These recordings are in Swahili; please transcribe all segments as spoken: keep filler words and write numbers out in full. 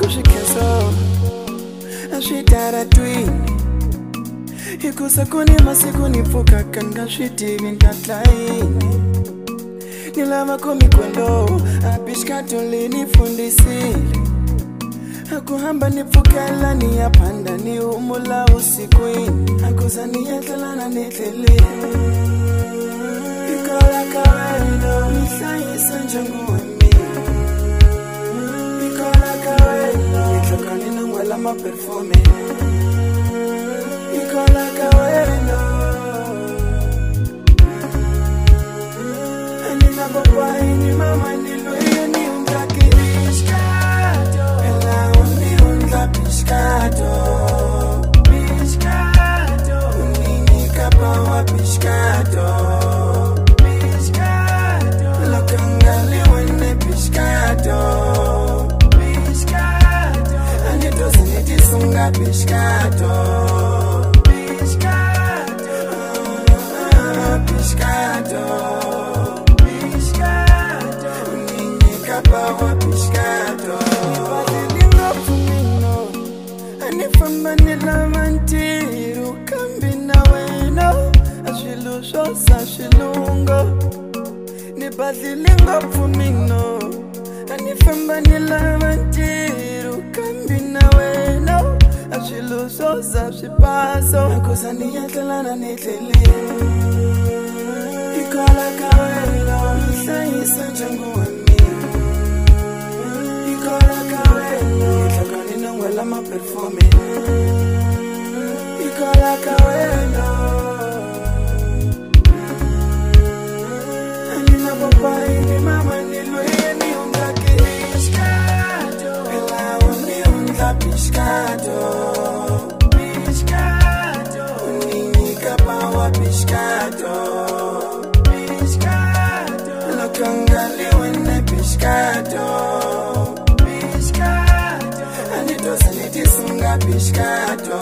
kushikeso ashitara twini ikusa kuni masiku nifuka kanga shitivi ntatlaini nilama komi kwendo Biscato linifundisile akuhamba nifukela ni yapanda ni umula usikwini akuza niyetlana nitlele ikola kawendo nisayisa njangu wemi ikola kawendo nitlokani nangwela maperfume ikola kawendo anina papa ini mama niluye ni undaki Biscato ela undi unda Biscato Biscato unini kapawa Biscato Biscato lokangali wene Biscato Biscato anito ziniti sunga Biscato Biscato Biscato Biscato unini kapawa Biscato nipatilinga fumino anifamba nilamantiru kambina weno ashilusho sa shilungo nipatilinga fumino anifamba nilamantiru kambina weno ashilusho sa shipaso akusa niyatlana nitlele ikola kawelo nisayisa njangu wemi ikola kawelo nitlokani nangwela maperfume ikola kawelo anina papa ini mama niluye ni undaki Biscato ela undi unda Biscato Biscato unini kapawa Biscato Biscato lokangali wene Biscato Biscato anito saniti sunga Biscato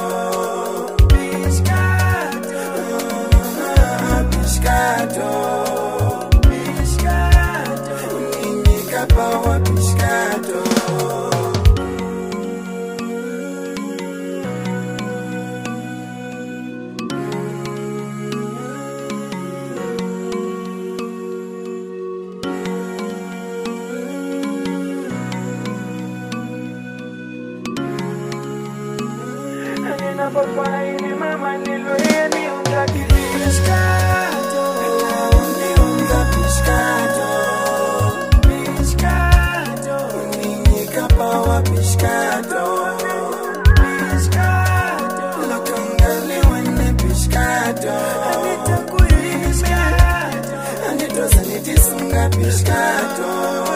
Biscato Biscato Biscato unini kapawa Biscato anina papa ini mama niluye ni undaki Biscato ela undi unda Biscato Biscato unini kapawa Biscato Biscato lokangali wene Biscato anita kuyi Biscato anito saniti sunga Biscato